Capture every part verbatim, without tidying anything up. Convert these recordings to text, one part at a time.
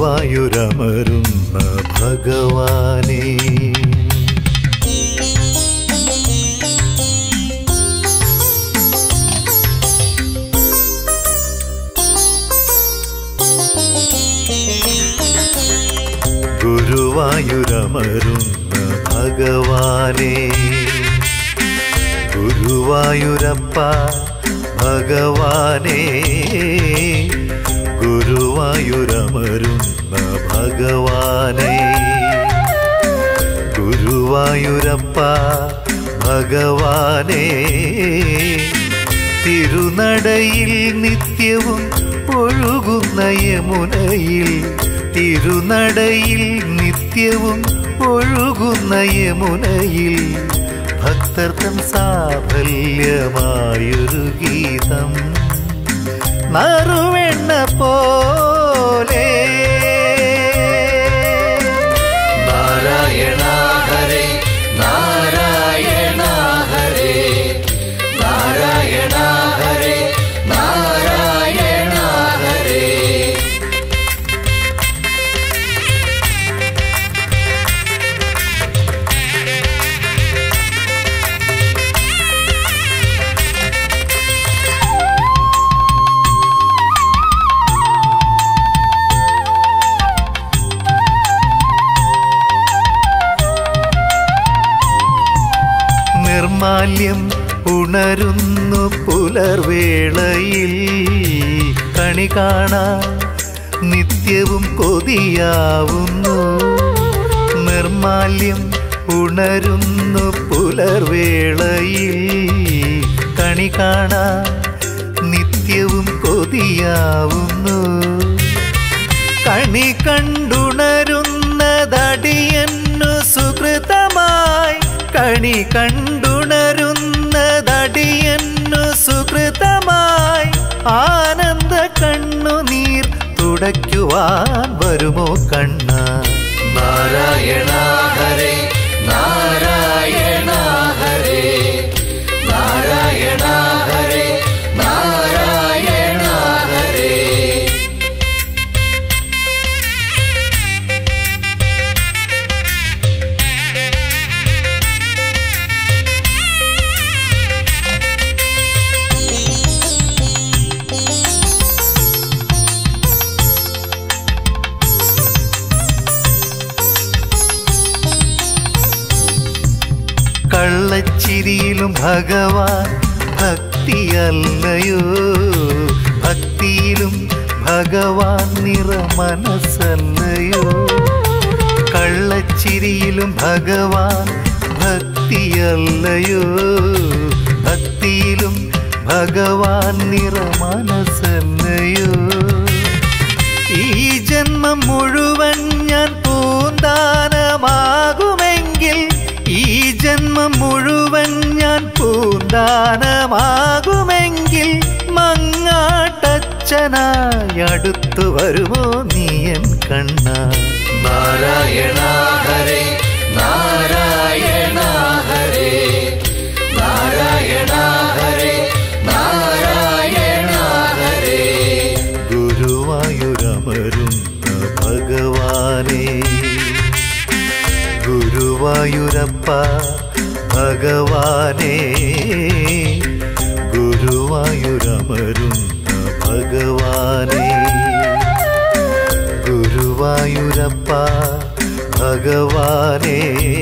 ഗുരുവായൂരമരുന്ന ഭഗവാനേ. ഗുരുവായൂരമരുന്ന ഭഗവാനേ, ഗുരുവായൂരപ്പ ഭഗവാനേ, ഗുരുവായൂരമരുന്ന ഭഗവാനേ, ഗുരുവായൂരപ്പ ഭഗവാനേ. തിരുനടയിൽ നിത്യവും ഒഴുകുന്ന യമുനയിൽ, തിരുനടയിൽ നിത്യവും ഒഴുകുന്ന യമുനയിൽ ഭക്തർക്കും സാഫല്യമായൊരു ഗീതം നറുവെണ്ണ പോലെ. നാരായണ ഹരേ നാരായണ ഹരേ നാരായണ ഹരേ നാരായണ ഹരേ. നിർമാല്യം ഉണരുന്നു പുലർവേളയിൽ, കണി കാണാൻ നിത്യവും കൊതിയാവുന്നു. നിർമാല്യം ഉണരുന്നു പുലർവേളയിൽ, കണി കാണാൻ നിത്യവും കൊതിയാവുന്നു. കണി കണ്ടുണരുന്നതടിയന്നു സുകൃതമായി, കണി കണ്ടുണരുന്നതടിയന്നു സുകൃതമായി. ആനന്ദ കണ്ണുനീർ തുടയ്ക്കുവാൻ വരുമോ കണ്ണ. നാരായണ ഹരേ നാരായണ ഹരേ നാരായണ ഹരേ നാരായണ ഹരേ. കള്ളച്ചിരിയിലും ഭഗവാൻ ഭക്തിയല്ലയോ, ഭക്തിയിലും ഭഗവാൻ നിറ മനസ്സല്ലയോ. കള്ളച്ചിരിയിലും ഭഗവാൻ ഭക്തിയല്ലയോ, ഭക്തിയിലും ഭഗവാൻ നിറ മനസ്സല്ലയോ. ഈ ജന്മം മുഴുവൻ ഞാൻ പൂന്താനമാകുമെങ്കിൽ, ഈ ജന്മം മുഴുവൻ ഞാൻ പൂന്താനമാകുമെങ്കിൽ മങ്ങാട്ടച്ഛനായി അടുത്തു വരുമോ നീയൻ കണ്ണ. നാരായണ ഹരേ നാരായണ ഹരേ നാരായണ ഹരേ നാരായണ ഹരേ. ഗുരുവായൂരമരുന്ന ഭഗവാനേ, ഗുരുവായൂരപ്പ ഭഗവാനേ, ഗുരുവായൂരമരുന്ന ഭഗവാനേ, ഗുരുവായൂരപ്പ ഭഗവാനേ.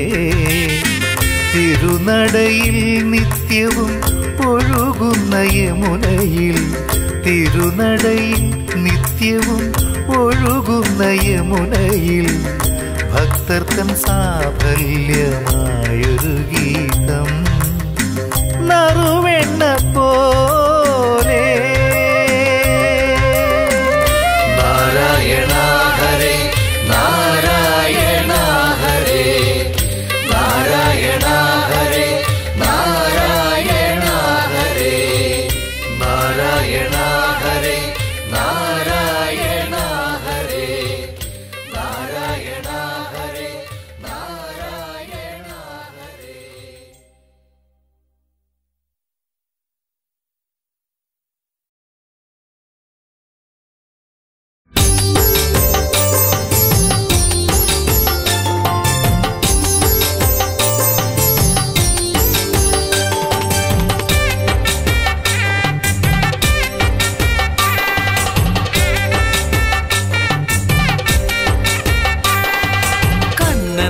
തിരുനടയിൽ നിത്യവും ഒഴുകുന്ന യമുനയിൽ, തിരുനടയിൽ നിത്യവും ഒഴുകുന്ന യമുനയിൽ ഭക്തർക്കും സാഫല്യമായൊരു ഗീതം നറുവെണ്ണ പോലെ. നാരായണ ഹരേ നാരായണ ഹരേ നാരായണ ഹരേ നാരായണ ഹരേ നാരായണ ഹരേ നാരായണ ഹരേ നാരായണ ഹരേ നാരായണ ഹരേ.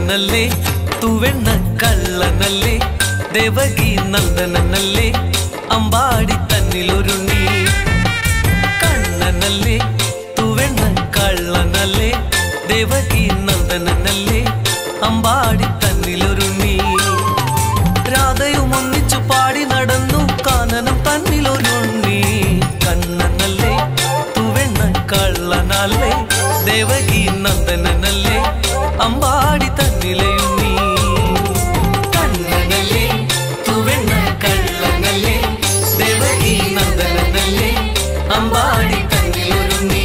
കണ്ണനല്ലേ തൂവെണ്ണ കള്ളനല്ലേ ദേവകി നന്ദനല്ലേ അമ്പാടി തന്നിലൊരുണ്ണി കണ്ണനല്ലേ തൂവെണ്ണ കള്ളനല്ലേ ദേവകി നന്ദനല്ലേ അമ്പാടി തന്നിലൊരുണ്ണി രാധയും ഒന്നിച്ചു പാടി നടന്നു കാനനം തന്നിലൊരുണ്ണി കണ്ണനല്ലേ തൂവെണ്ണ കള്ളനല്ലേ ദേവകി നന്ദനല്ലേ അമ്പാടി തന്നിലയുണ്ണി കണ്ണനല്ലേ തൂവെണ്ണ കള്ളനല്ലേ ദേവകി നന്ദനല്ലേ അമ്പാടി തന്നിലൊരുണ്ണി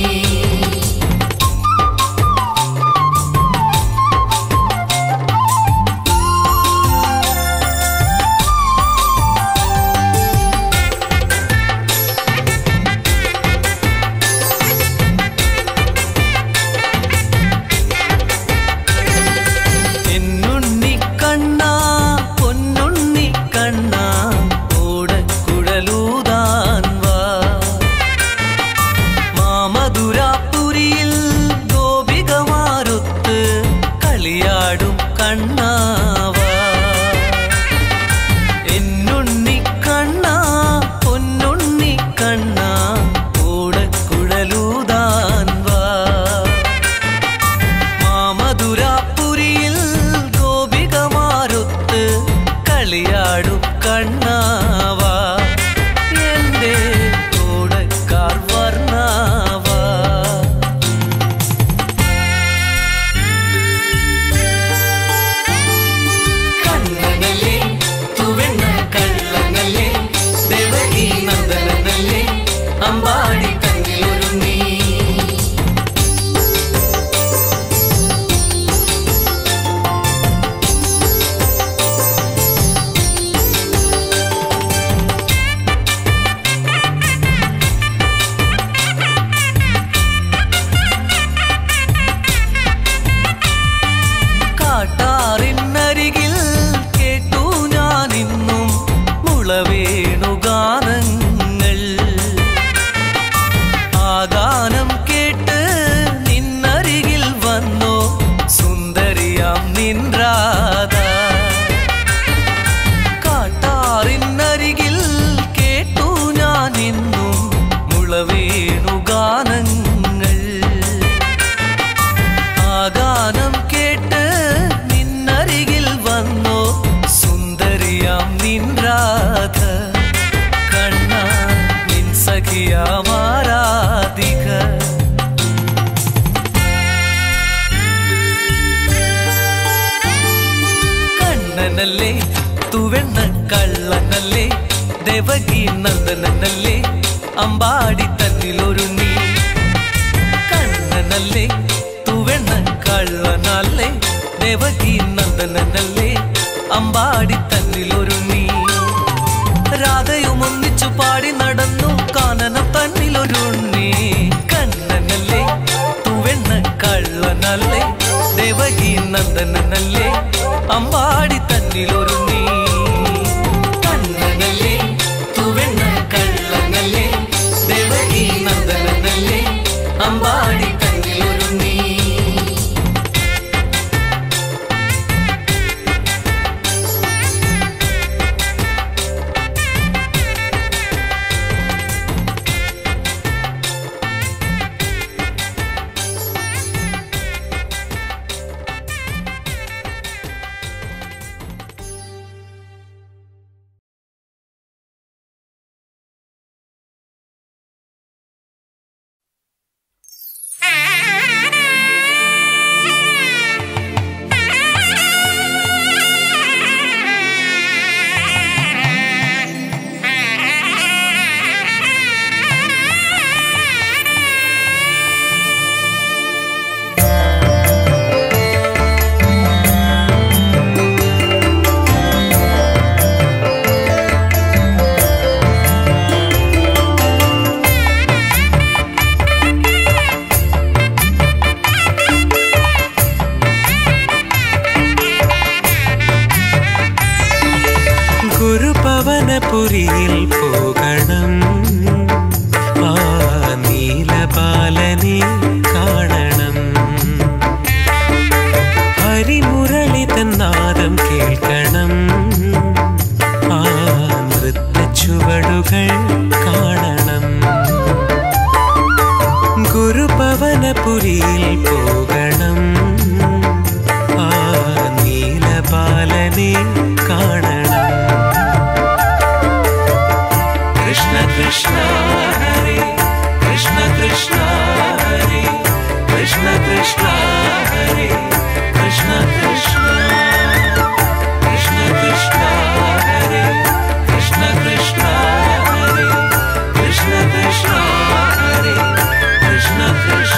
കണ്ണനല്ലേ തൂവെണ്ണ കള്ളനല്ലേ ദേവകി നന്ദനല്ലേ അമ്പാടി തന്നിലൊരുണ്ണി കണ്ണനല്ലേ തൂവെണ്ണ കള്ളനല്ലേ ദേവകി നന്ദനല്ലേ അമ്പാടി തന്നിലൊരുണ്ണി രാധയും ഒന്നിച്ചു പാടി നടന്നു കാനനം തന്നിലൊരുണ്ണി കണ്ണനല്ലേ തൂവെണ്ണ കള്ളനല്ലേ ദേവകി നന്ദനല്ലേ അമ്പാടി തന്നിലൊരുണ്ണി കണ്ണനല്ലേ തൂവെണ്ണ കള്ളനല്ലേ ദേവകി നന്ദനല്ലേ അമ്പാടി തന്നിലൊരുണ്ണി ഗുരുഭവനപുരിയിൽ പോകണം, ആ നീലബാലനെ കാണണം. കൃഷ്ണ കൃഷ്ണ ഹരേ കൃഷ്ണ കൃഷ്ണ ഹരേ കൃഷ്ണ കൃഷ്ണ ഹരേ കൃഷ്ണ കൃഷ്ണ കൃഷ്ണ കൃഷ്ണ ഹരേ കൃഷ്ണ കൃഷ്ണ ഹരേ കൃഷ്ണ കൃഷ്ണ ഹരേ കൃഷ്ണ കൃഷ്ണ.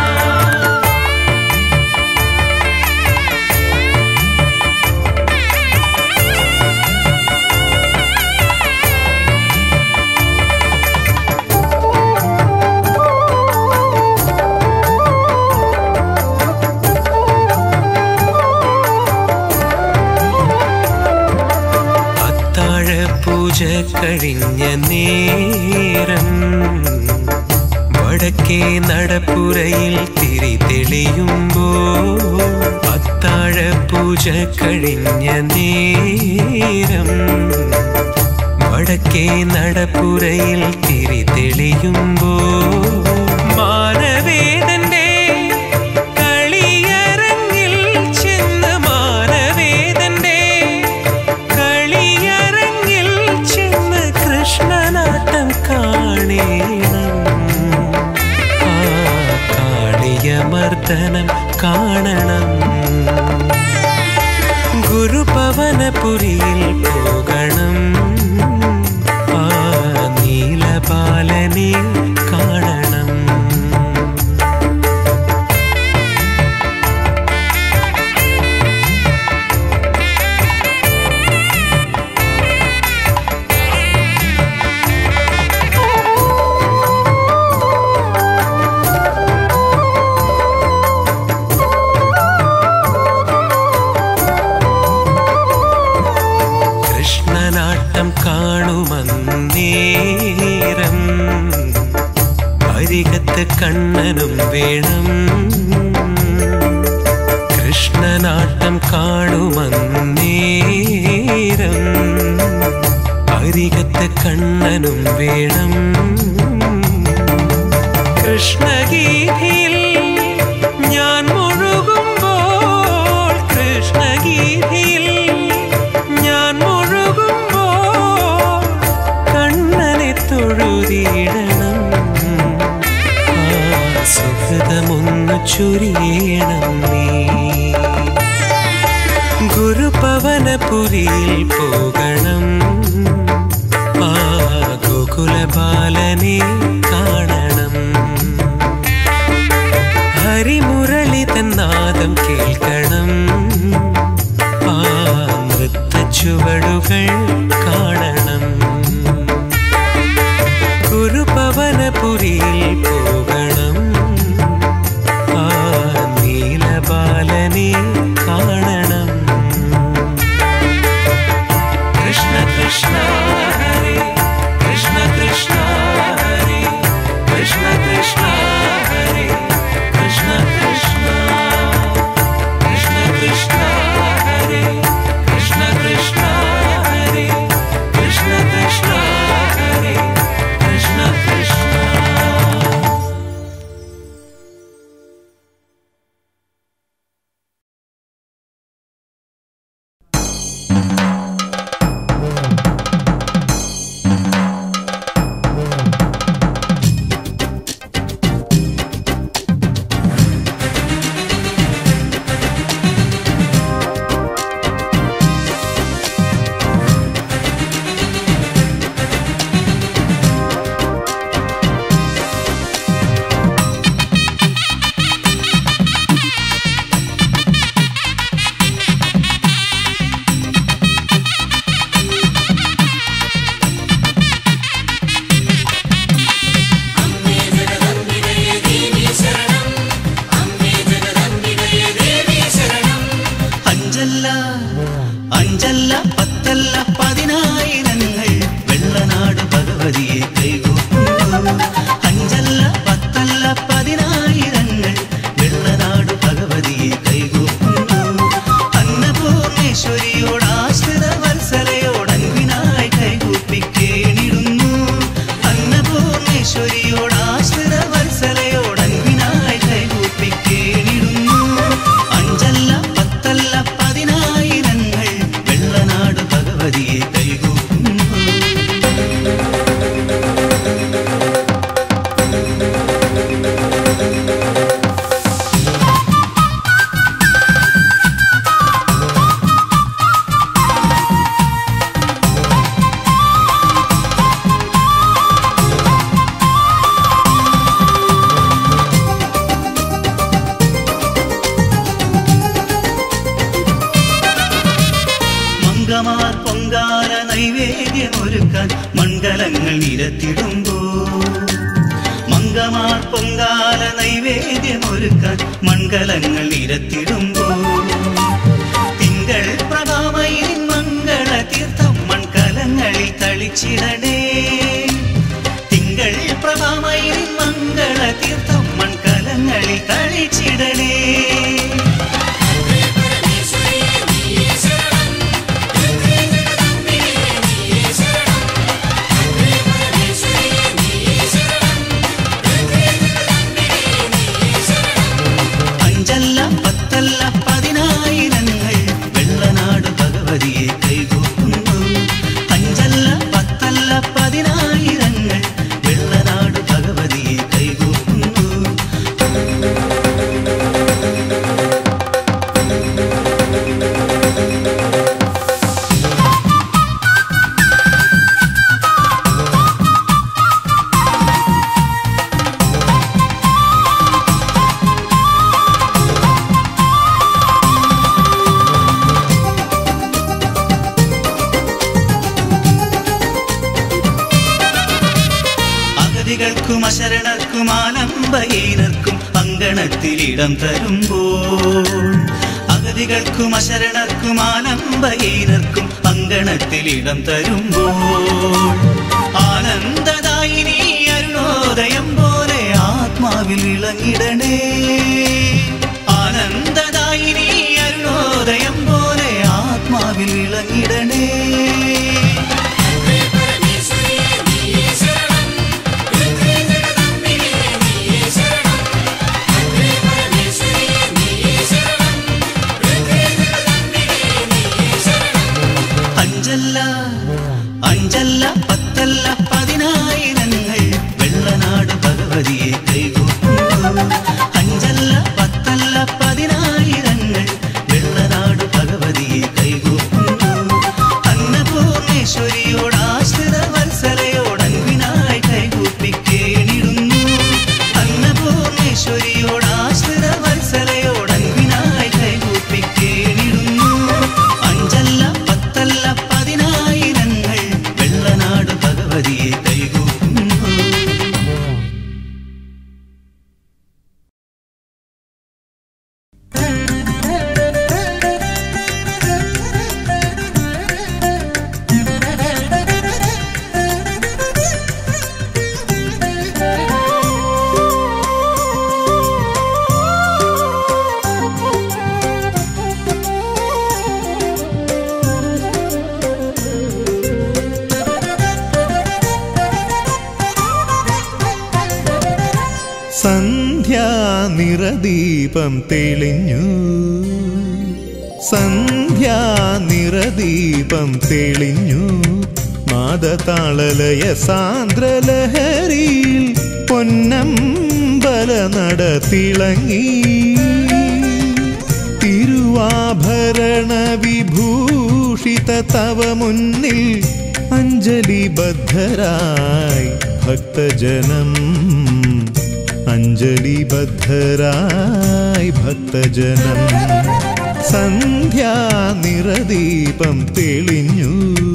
പൂജ കഴിഞ്ഞ നേരം വടക്കേ നടപ്പുരയിൽ തിരി തെളിയുമ്പോൾ, അത്താഴ പൂജ കഴിഞ്ഞ നേരം വടക്കേ നടപ്പുരയിൽ തിരി തെളിയുമ്പോൾ, മാനവേദന്റെ കളിയരങ്ങിൽ ചെന്ന് മാനവേദന്റെ കളിയരങ്ങിൽ ചെന്ന് കൃഷ്ണനാട്ടം കാണേണം, ആ കാളിയമർദ്ദനം കാണണം. ഗുരുഭവനപുരിയിൽ പോകണം, ആ നീലബാലനെ കാണണം. കൃഷ്ണനാട്ടം കാണുമന്നേരം അരികത്ത് കണ്ണനും വേണം, കൃഷ്ണനാട്ടം കാണുമന്നേരം അരികത്ത് കണ്ണനും വേണം. കൃഷ്ണഗീതിയിൽ ഞാൻ മുഴുകുമ്പോൾ, കൃഷ്ണഗീതിയിൽ ഞാൻ മുഴുകുമ്പോൾ കണ്ണനെ തൊഴുതിയിടണം, ആ സുഹൃതമൊന്നു ചൊരിയണം നീ. ഗുരുഭവനപുരിയിൽ പോകണം, ആ ഗോകുലബാലനെ കാണണം. ഹരിമുരളിതൻ നാദം കേൾക്കണം, ആ നൃത്തച്ചുവടുകൾ കാണണം. ഗുരുഭവനപുരിയിൽ പോകണം, ആ നീലബാലനെ കാണണം. പൊങ്കമാർ പൊങ്കാല നൈവേദ്യമൊരുക്കാൻ മംഗളങ്ങൾ നിരത്തിടുമ്പോൾ തിങ്കൾ പ്രഭാമയിൽ മംഗള തീർത്ഥം മൺകലങ്ങളിൽ തളിച്ചിടണേ. തിങ്കൾ പ്രഭാമയിൽ മംഗള തീർത്ഥം മൺകലങ്ങളിൽ തളിച്ചിടണേ. അഞ്ചല്ല പത്തല്ല പതിനായിരങ്ങൾ വെള്ളനാട് ഭഗവതിയെ കൈകൂപ്പുന്നു. അഞ്ചല്ല പത്തല്ല പതിനായിരങ്ങൾ വെള്ളനാട് ഭഗവതിയെ കൈകൂപ്പുന്നു. അഗതികൾക്കും അശരണർക്കും ആലംബഹീനർക്കും അങ്കണത്തിലിടം തരുമ്പോൾ അഗതികൾക്കും അശരണർക്കും ആലംബഹീനർക്കും അങ്കണത്തിലിടം തരുമ്പോൾ ആനന്ദദായിനി അരുണോദയം പോലെ ആത്മാവിൽ ഇളങ്ങിടണേ. ആനന്ദദായിനി അരുണോദയം പോലെ ആത്മാവിൽ ഇളങ്ങിടണേ. അഞ്ചല്ല അഞ്ചല്ല പത്തല്ല പതിനായിരങ്ങൾ വെള്ളനാട് ഭഗവതിയെ കൈകൂപ്പുന്നു. അഞ്ചല്ല പത്തല്ല പതിനായിരങ്ങൾ വെള്ളനാട് ഭഗവതിയെ കൈകൂപ്പുന്നു. അന്നപൂർണേശ്വരിയോട് ആശ്രിത വത്സലയോടൻപിനായി കൈകൂപ്പിക്കേണിടുന്നു. അന്നപൂർണേശ്വരിയോട് ആശ്രിത വത്സലയോടൻപിനായി കൈകൂപ്പിക്കേണിടുന്നു. അഞ്ചല്ല പത്തല്ല പതിനായിരങ്ങൾ വെള്ളനാട് ഭഗവതിയെ കൈകൂപ്പുന്നു. സന്ധ്യാനിറദീപം തെളിഞ്ഞു സന്ധ്യാനിറദീപം തെളിഞ്ഞു നാദതാളലയ സാന്ദ്രലഹരിയിൽ പൊന്നമ്പല നട തിളങ്ങി. തിരുവാഭരണ വിഭൂഷിത തവ മുന്നിൽ അഞ്ജലിബദ്ധരായി ഭക്തജനം. അഞ്ജലിബദ്ധരായി ഭക്തജനം. സന്ധ്യാനിറദീപം തെളിഞ്ഞു.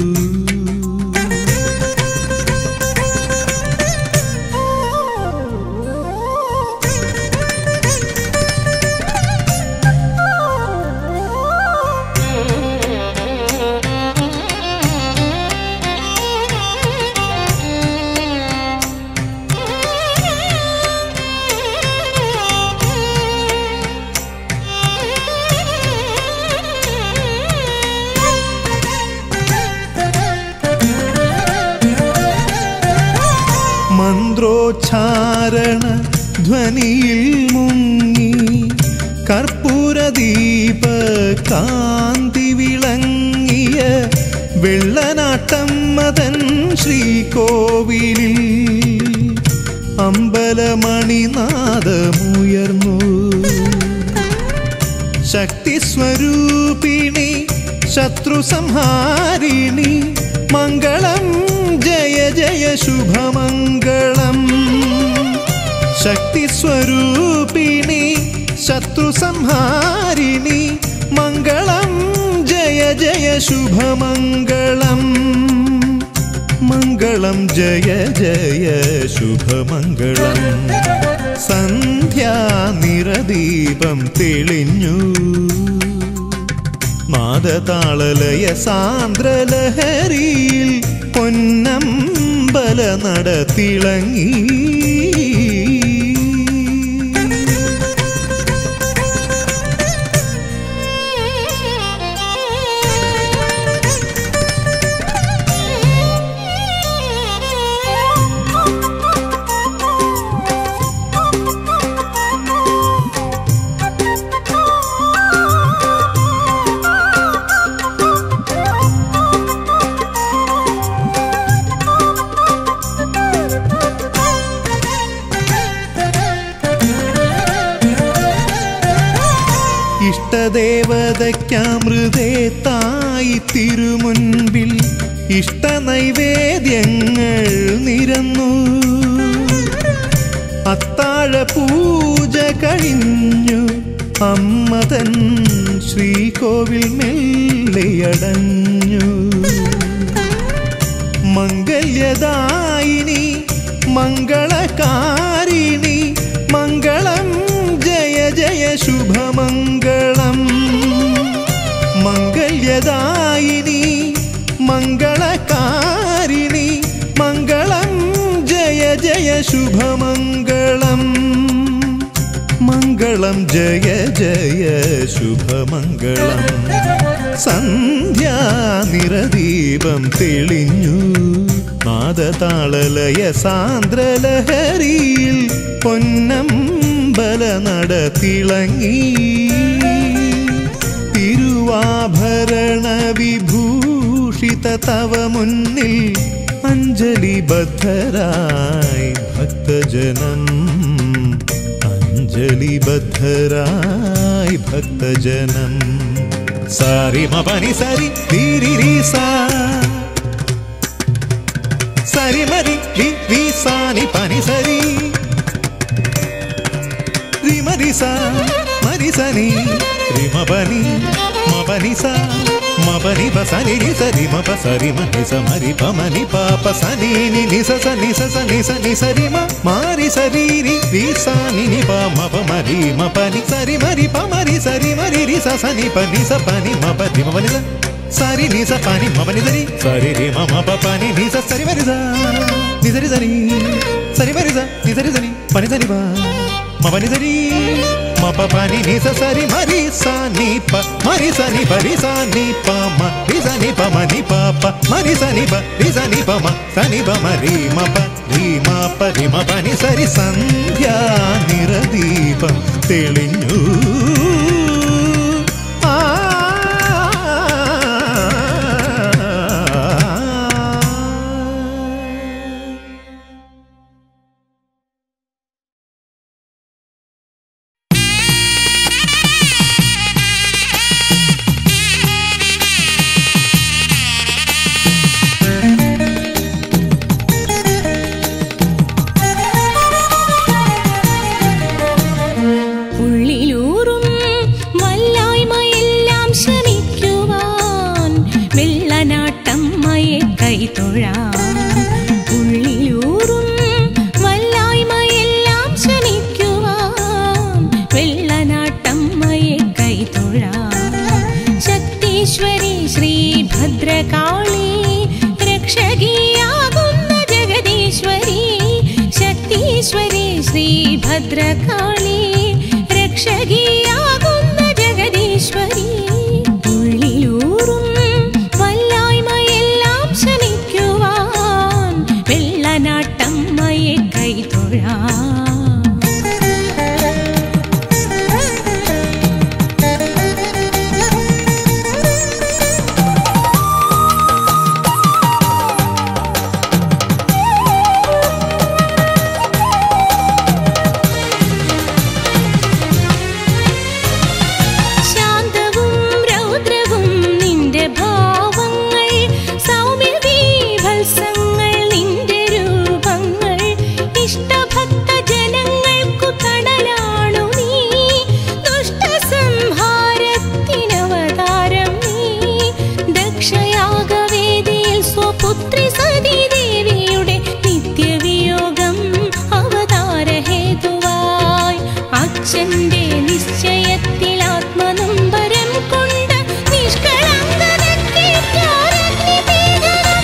മന്ത്രോച്ചാരണ ധ്വനിയിൽ മുങ്ങി കർപ്പൂരദീപ കാന്തി വിളങ്ങിയ വെള്ളനാട്ടം മതൻ ശ്രീകോവിലിൽ അമ്പലമണിനാദമുയർന്നു. ശക്തിസ്വരൂപിണി ശത്രുസംഹാരിണി മംഗളം ജയ ജയ ശുഭമംഗളം. ശക്തിസ്വരൂപിണി ശത്രുസംഹാരിണി മംഗളം ജയ ജയ ശുഭമംഗളം. മംഗളം ജയ ജയ ശുഭമംഗളം. സന്ധ്യാനിറദീപം തെളിഞ്ഞു, നാദതാളലയ സാന്ദ്രലഹരിയിൽ പൊന്നമ്പല നട തിളങ്ങി. ഇഷ്ടദേവതയ്ക്കമൃതേത്തായി തിരുമുൻപിൽ ഇഷ്ടനൈവേദ്യങ്ങൾ നിരന്നു. അത്താഴ പൂജ കഴിഞ്ഞു, അമ്മതൻ ശ്രീകോവിൽ മെല്ലെയടഞ്ഞു. മംഗല്യദായിനി മംഗളകാരിണി മംഗളം ജയ ജയ ശുഭമംഗളം. മംഗല്യദായിനി മംഗളകാരിണി മംഗളം ജയ ജയ ശുഭമംഗളം. മംഗളം ജയ ജയ ശുഭമംഗളം. സന്ധ്യാനിറദീപം തെളിഞ്ഞു, നാദതാളലയ സാന്ദ്രലഹരിയിൽ പൊന്നമ്പല നട തിളങ്ങി. തിരുവാഭരണ വിഭൂഷിത തവ മുന്നിൽ അഞ്ജലിബദ്ധരായി ഭക്തജനം. അഞ്ജലിബദ്ധരായി ഭക്തജനം. സാരി മപനി സരി ധീരി സാ സരി മരി രി രി സാനി പനി സരി രി മരി സാ മരി സനി രി മപനി മപനി സാ മപനി പസനി രി സരി മപ സരി മനി സ മരി പമനി പാപ സനി നി നി സ സനി സ സനി സനി സരി മ മാരി സരി രി രി സാനി നി പ മപ മരി മപനി സരി മരി പമരി സരി മരി രി സ സനി പനി സ പനി മപ രി മപനി സ സരി നി സ പനി മപനി സരി സരി രി മ മപ പനി നി സ സരി മരി സ നി സരി സരി സരി മരി സ നി സരി സരി പനി സരി പ മപനി സരി മപ പനി നി സ സരി മരി സ നി പ മരി സ നി പരി സ നി പ മ രി സ നി പ മ നി പ പ മരി സ നി പ രി സ നി പ മ സ നി പ മ രി മ പ രി മ പ രി മ പ നി സരി. സന്ധ്യാനിറദീപം തെളിഞ്ഞു. ഭദ്രകാളി രക്ഷകിയാകുന്ന ജഗദീശ്വരി. ഉള്ളിലൂറും വല്ലായ്മയെല്ലാം ശമിക്കുവാൻ വെള്ളനാട്ടമ്മയെ കൈതൊഴാം. അച്ഛന്റെ നിശ്ചയത്തിൽ ആത്മനൊമ്പരം കൊണ്ട് നിഷ്കളങ്കതയ്ക്കേറ്റോരഗ്നിപീഡനം.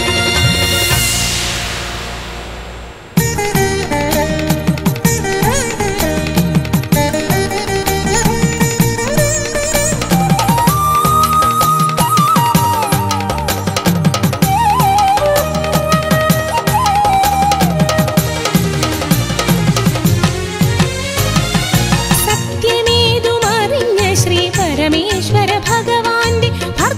പരമേശ്വര ഭഗവാന്റെ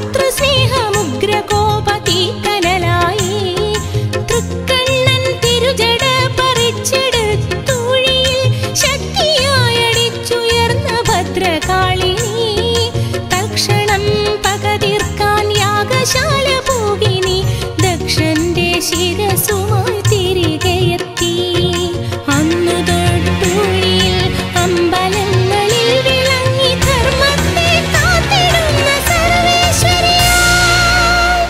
ഭർതൃസ്നേഹമുഗ്രകോപതീക്കനലായി തൃക്കണ്ണൻ തിരുജട പറിച്ചെടുത്തൂഴിയിൽ ശക്തിയായടിച്ചുയർന്ന ഭദ്രകാളിനി തൽക്ഷണം പകതീർക്കാൻ യാഗശാല പൂകിനി ദക്ഷന്റെ ശിരസുമായി തിരികെയെത്തി. അന്നു തൊട്ടൂഴിയിൽ അമ്പലങ്ങളിൽ വിളങ്ങി ധർമ്മത്തെ കാത്തിടുന്ന സർവേശ്വരിയായി.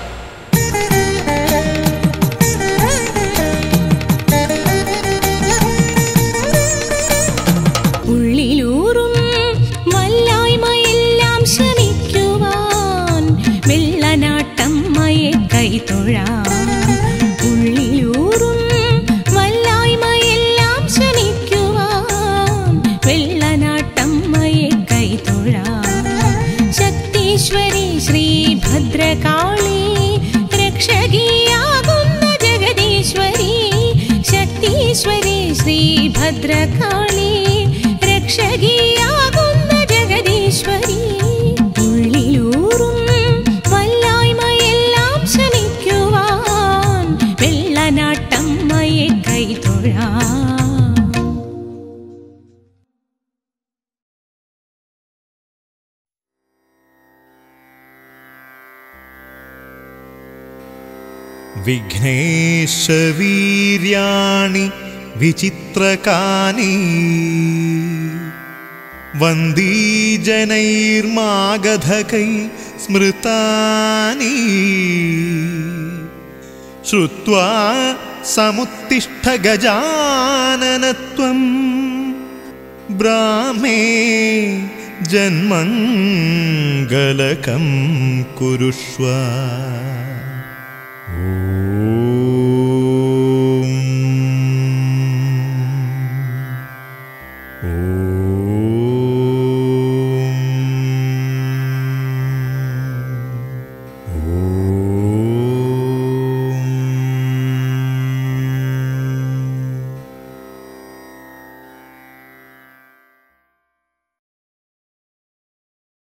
ഉള്ളിലൂറും വല്ലായ്മയെല്ലാം ശമിക്കുവാൻ വെള്ളനാട്ടമ്മയെ കൈതൊഴാം. ഉള്ളിലൂറും വല്ലായ്മയെല്ലാം ശമിക്കുവാൻ വെള്ളനാട്ടമ്മയെ കൈതൊഴാം. ശക്തീശ്വരി ശ്രീഭദ്രകാളി രക്ഷകിയാകുന്ന ജഗദീശ്വരി. ശക്തീശ്വരി ശ്രീഭദ്രകാളി രക്ഷകിയാകുന്ന ജഗദീശ്വരി. ഉള്ളിലൂറും വല്ലായ്മയെല്ലാം ശമിക്കുവാൻ വെള്ളനാട്ടമ്മയെ കൈതൊഴാം. വിഘ്നേശവീര്യാണി വിചിത്രകാനി വന്ദീജനൈർമാഗധകൈ സ്മൃതാനി ശ്രുത്വാ സമുത്തിഷ്ഠ ഗജാനനത്വം ബ്രാഹ്മേ ജന്മംഗലകം കുരുഷ്വ. ഓം